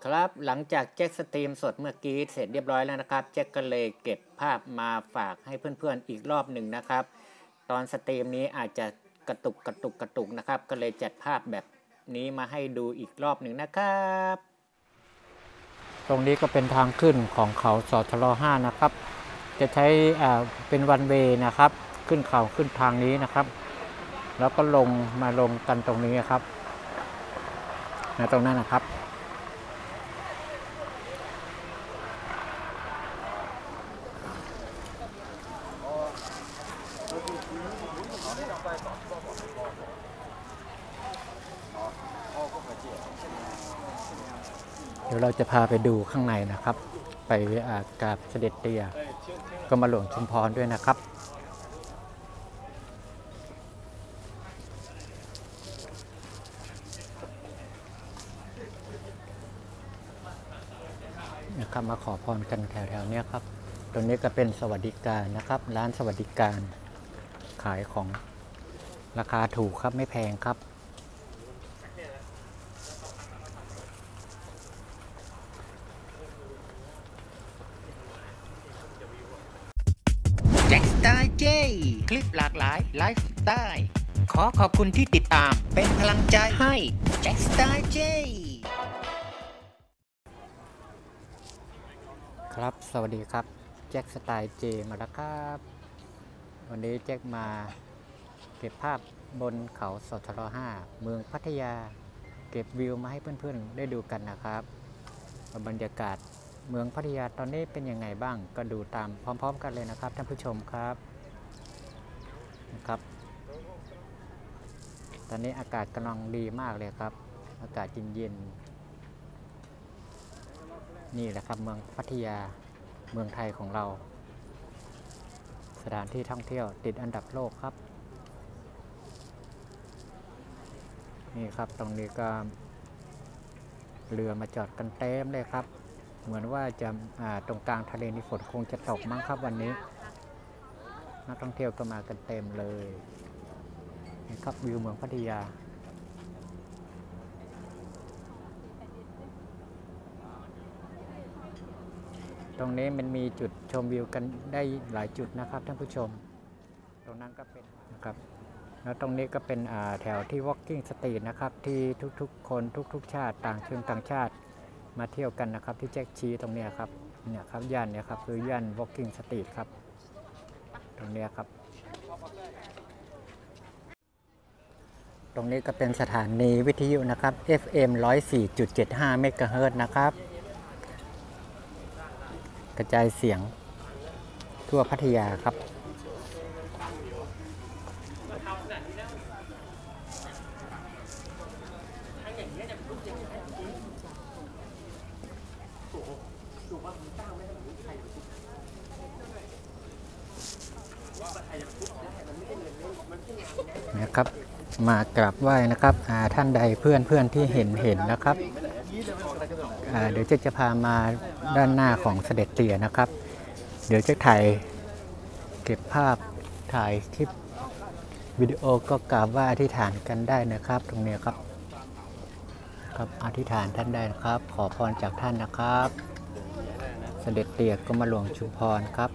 ครับหลังจากแจ็คสตรีมสดเมื่อกี้เสร็จเรียบร้อยแล้วนะครับแจ็คก็เลยเก็บภาพมาฝากให้เพื่อนๆอีกรอบหนึ่งนะครับตอนสตรีมนี้อาจจะกระตุกนะครับก็เลยจัดภาพแบบนี้มาให้ดูอีกรอบหนึ่งนะครับตรงนี้ก็เป็นทางขึ้นของเขาสทร5นะครับจะใช้เป็นวันเวย์นะครับขึ้นเขาขึ้นทางนี้นะครับแล้วก็ลงกันตรงนี้ครับตรงนั้นนะครับเดี๋ยวเราจะพาไปดูข้างในนะครับไปกราบเสด็จเตี่ยก็มาหลวงชุมพรด้วยนะครับมาขอพรกันแถวๆนี้ครับตรงนี้ก็เป็นสวัสดิการนะครับร้านสวัสดิการขายของราคาถูกครับไม่แพงครับแจ็คสไตล์เจคลิปหลากหลายไลฟ์สไตล์ขอขอบคุณที่ติดตามเป็นพลังใจให้แจ็คสไตล์เจครับสวัสดีครับแจ็คสไตล์เจมาแล้วครับวันนี้แจ็คมาเก็บภาพบนเขาสทร5เมืองพัทยาเก็บวิวมาให้เพื่อนๆได้ดูกันนะครับบรรยากาศเมืองพัทยาตอนนี้เป็นยังไงบ้างก็ดูตามพร้อมๆกันเลยนะครับท่านผู้ชมครับตอนนี้อากาศกำลังดีมากเลยครับอากาศเย็นๆนี่แหละครับเมืองพัทยาเมืองไทยของเราสถานที่ท่องเที่ยวติดอันดับโลกครับนี่ครับตรงนี้ก็เรือมาจอดกันเต็มเลยครับเหมือนว่าจะตรงกลางทะเลนี่ฝนคงจะตกมั้งครับวันนี้นักท่องเที่ยวก็มากันเต็มเลยนี่ครับวิวเมืองพัทยาตรงนี้มันมีจุดชมวิวกันได้หลายจุดนะครับท่านผู้ชมตรงนั้นก็เป็นนะครับแล้วตรงนี้ก็เป็นแถวที่ Walking Street นะครับที่ทุกๆคนทุกๆชาติต่างชาติมาเที่ยวกันนะครับที่แจ็คชี้ตรงนี้ครับเนี่ยครับย่านเนี่ยครับคือย่าน Walking Street ครับตรงนี้ครับตรงนี้ก็เป็นสถานีวิทยุนะครับ FM 104.75 เมกะเฮิรตซ์นะครับกระจายเสียงทั่วพัทยาครับนะครับมากราบไหว้นะครับท่านใดเพื่อนที่เห็นนะครับเดี๋ยวจะพามาด้านหน้าของเสด็จเตี่ยนะครับเดี๋ยวจะเก็บภาพถ่ายคลิปวิดีโอก็กราบไหว้อธิษฐานกันได้นะครับตรงนี้ครับอธิษฐานท่านได้นะครับขอพรจากท่านนะครับเสด็จเตี่ยก็มาหลวงชุมพรครับ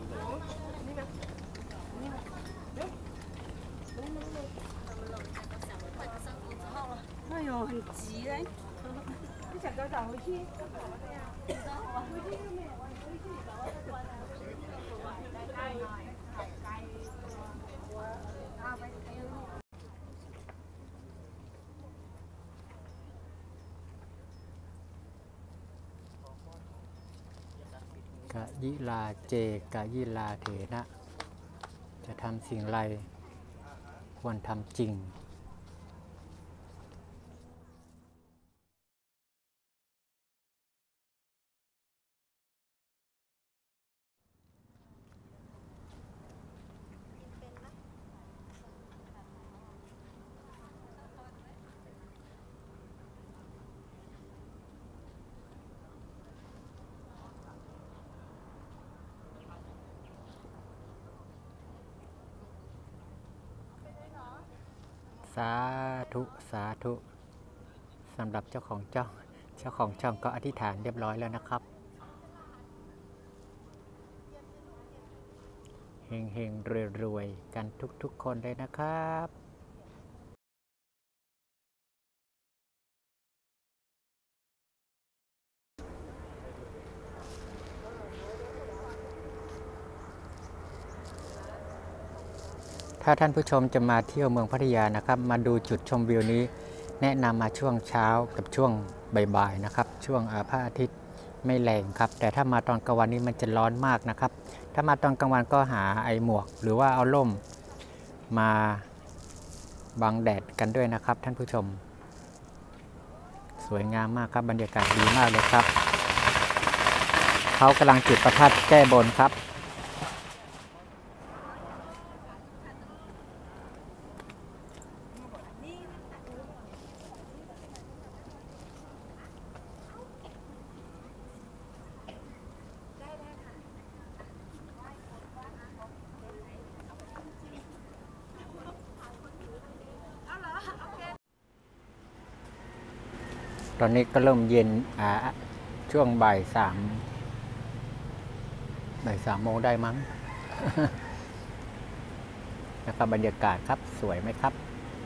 很急嘞，你想早回去？ กะยิลาเจกะยิลาเถนะจะทำสิ่งไรควรทำจริงสาธุสำหรับเจ้าของเจ้าของช่องก็อธิษฐานเรียบร้อยแล้วนะครับเฮงๆรวยๆกันทุกๆคนเลยนะครับถ้าท่านผู้ชมจะมาเที่ยวเมืองพัทยานะครับมาดูจุดชมวิวนี้แนะนำมาช่วงเช้ากับช่วงบ่ายๆนะครับช่วงพระอาทิตย์ไม่แรงครับแต่ถ้ามาตอนกลางวันนี้มันจะร้อนมากนะครับถ้ามาตอนกลางวันก็หาไอหมวกหรือว่าเอาร่มมาบังแดดกันด้วยนะครับท่านผู้ชมสวยงามมากครับบรรยากาศดีมากเลยครับเขากำลังจุดประทัดแก้บนครับตอนนี้ก็เริ่มเย็นช่วงบ่ายสามโมงได้มั้ง นะครับบรรยากาศครับสวยไหมครับ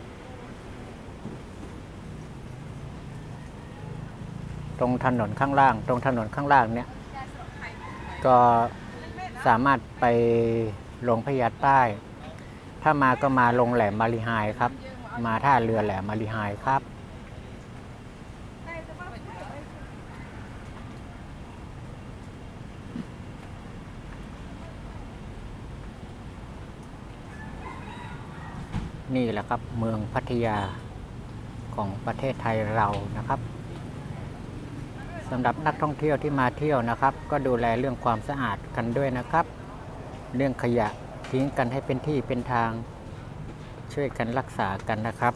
ตรงถนนข้างล่างเนี่ยก็สามารถไปลงพญาใต้ถ้ามาก็มาลงแหลมมารีไฮครับมาท่าเรือแหลมมารีไฮครับนี่แหละครับเมืองพัทยาของประเทศไทยเรานะครับสำหรับนักท่องเที่ยวที่มาเที่ยวนะครับก็ดูแลเรื่องความสะอาดกันด้วยนะครับเรื่องขยะทิ้งกันให้เป็นที่เป็นทางช่วยกันรักษากันนะครับ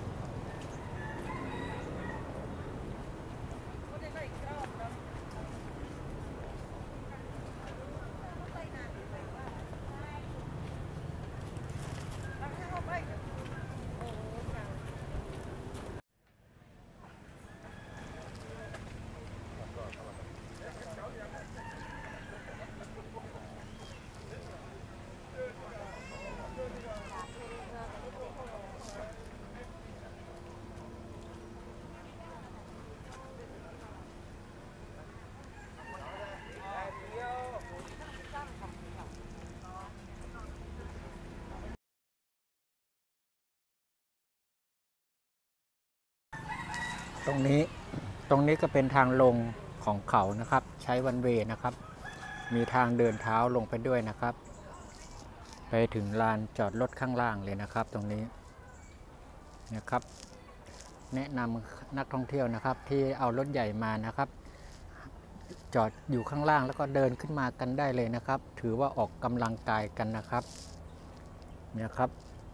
ตรงนี้ก็เป็นทางลงของเขานะครับใช้วันเวย์นะครับมีทางเดินเท้าลงไปด้วยนะครับไปถึงลานจอดรถข้างล่างเลยนะครับตรงนี้นะครับแนะนำนักท่องเที่ยวนะครับที่เอารถใหญ่มานะครับจอดอยู่ข้างล่างแล้วก็เดินขึ้นมากันได้เลยนะครับถือว่าออกกำลังกายกันนะครับเนี่ยครับ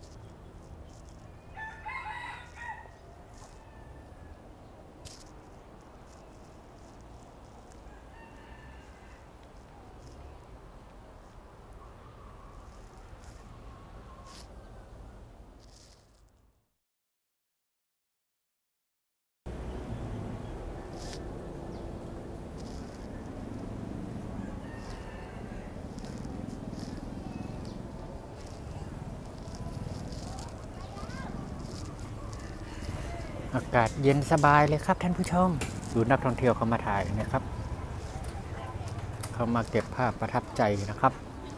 อากาศเย็นสบายเลยครับท่านผู้ชมดูนักท่องเที่ยวเขามาถ่ายนะครับเขามาเก็บภาพประทับใจนะครับ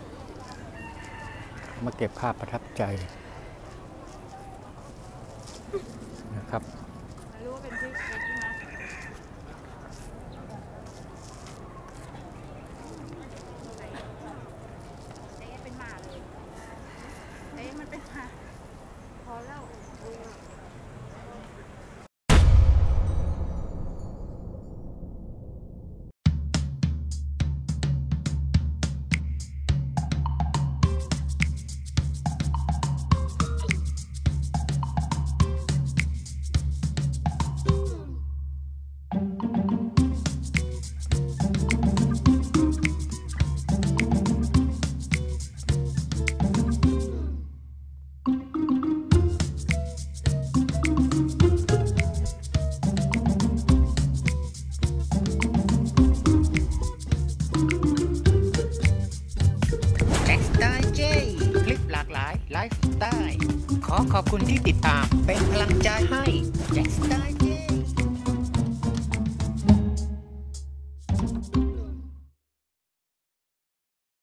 มาเก็บภาพประทับใจนะครับรู้ว่าเป็นที่เช็คนะเอ๊ะเป็นหมาเลยเอ๊ะมันเป็นหมาพอแล้วฟ์สไตล์ขอขอบคุณที่ติดตามเป็นพลังใจให้แจ็คสไตล์